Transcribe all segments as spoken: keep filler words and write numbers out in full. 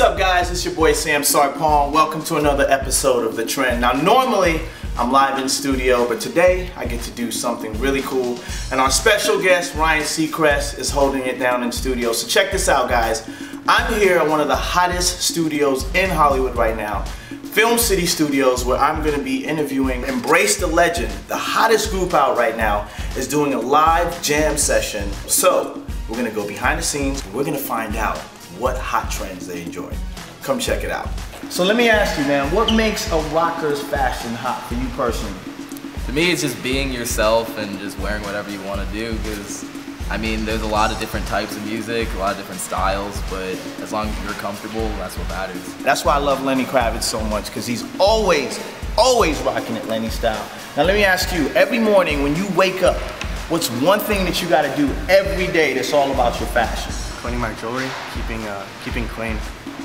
up, guys? It's your boy Sam Sarpong. Welcome to another episode of The Trend. Now, normally I'm live in studio, but today I get to do something really cool. And our special guest, Ryan Seacrest, is holding it down in studio. So check this out, guys. I'm here at one of the hottest studios in Hollywood right now, Film City Studios, where I'm going to be interviewing Embrace the Legend. The hottest group out right now is doing a live jam session. So we're going to go behind the scenes. And we're going to find out what hot trends they enjoy. Come check it out. So let me ask you, man, what makes a rocker's fashion hot for you personally? To me, it's just being yourself and just wearing whatever you want to do, because I mean, there's a lot of different types of music, a lot of different styles, but as long as you're comfortable, that's what matters. That's why I love Lenny Kravitz so much, because he's always, always rocking it Lenny style. Now let me ask you, every morning when you wake up, what's one thing that you got to do every day that's all about your fashion? Cleaning my jewelry, keeping uh, keeping clean.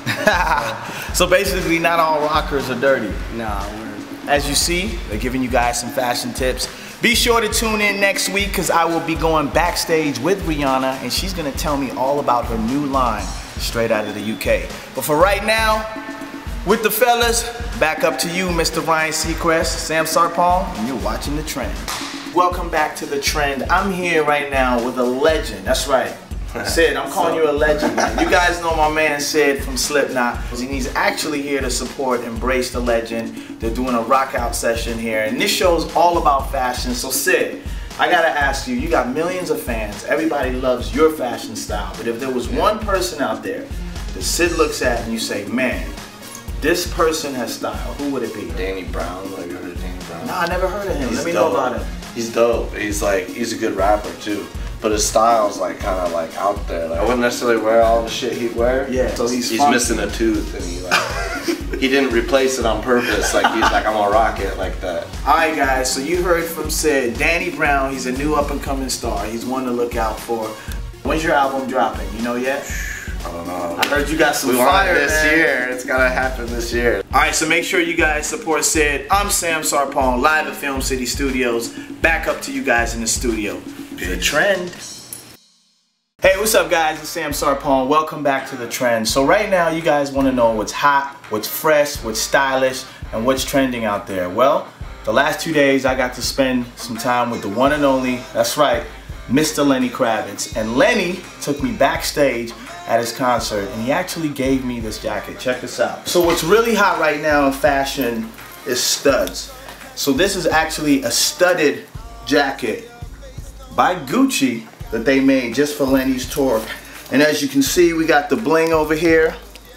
So basically, not all rockers are dirty. Nah, we're... As you see, they're giving you guys some fashion tips. Be sure to tune in next week, because I will be going backstage with Rihanna, and she's going to tell me all about her new line straight out of the U K. But for right now, with the fellas, back up to you, Mister Ryan Seacrest, Sam Sarpong, and you're watching The Trend. Welcome back to The Trend. I'm here right now with a legend. That's right. Sid, I'm calling you a legend, man. You guys know my man Sid from Slipknot, and he's actually here to support Embrace the Legend. They're doing a rock out session here, and this show's all about fashion. So Sid, I gotta ask you, you got millions of fans, everybody loves your fashion style, but if there was one person out there that Sid looks at and you say, man, this person has style, who would it be? Danny Brown, like you heard of Danny Brown? Nah, I never heard of him. He's Let me dope. know about him. He's dope. He's like, he's a good rapper too. But his style's like kind of like out there. Like I wouldn't necessarily wear all the shit he'd wear. Yeah, so he's He's funky. missing a tooth, and he like he didn't replace it on purpose. Like he's like, I'm gonna rock it like that. Alright guys, so you heard from Sid. Danny Brown, he's a new up and coming star. He's one to look out for. When's your album dropping? You know yet? I don't know. I heard you got some we fire, want it this man. year. It's gotta happen this year. Alright, so make sure you guys support Sid. I'm Sam Sarpong, live at Film City Studios. Back up to you guys in the studio. The Trend. Hey, what's up guys? It's Sam Sarpong. Welcome back to The Trend. So right now you guys want to know what's hot, what's fresh, what's stylish, and what's trending out there. Well, the last two days I got to spend some time with the one and only, that's right, Mister Lenny Kravitz. And Lenny took me backstage at his concert, and he actually gave me this jacket. Check this out. So what's really hot right now in fashion is studs. So this is actually a studded jacket by Gucci that they made just for Lenny's tour. And as you can see, we got the bling over here.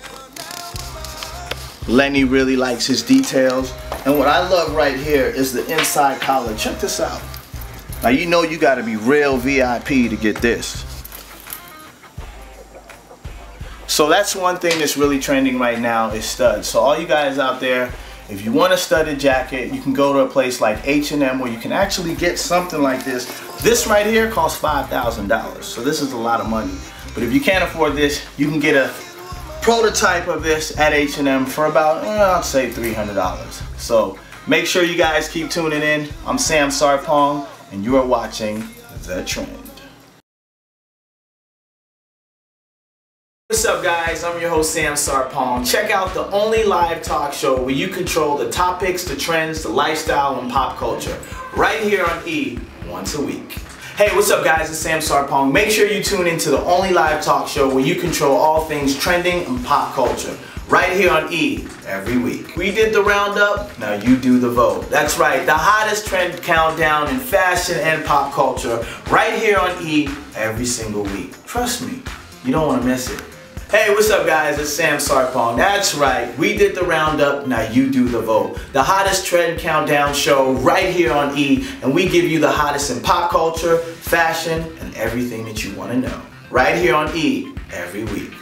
Lenny really likes his details. And what I love right here is the inside collar. Check this out. Now you know you gotta be real V I P to get this. So that's one thing that's really trending right now is studs. So all you guys out there, if you want a studded jacket, you can go to a place like H and M where you can actually get something like this. This right here costs five thousand dollars, so this is a lot of money. But if you can't afford this, you can get a prototype of this at H and M for about, well, I'll say three hundred dollars. So make sure you guys keep tuning in. I'm Sam Sarpong, and you are watching The Trend. What's up guys, I'm your host Sam Sarpong. Check out the only live talk show where you control the topics, the trends, the lifestyle, and pop culture. Right here on E, once a week. Hey, what's up guys, it's Sam Sarpong. Make sure you tune into the only live talk show where you control all things trending and pop culture. Right here on E, every week. We did the roundup, now you do the vote. That's right, the hottest trend countdown in fashion and pop culture. Right here on E, every single week. Trust me, you don't want to miss it. Hey, what's up guys, it's Sam Sarpong. That's right, we did the roundup, now you do the vote. The hottest trend countdown show right here on E, and we give you the hottest in pop culture, fashion, and everything that you want to know. Right here on E, every week.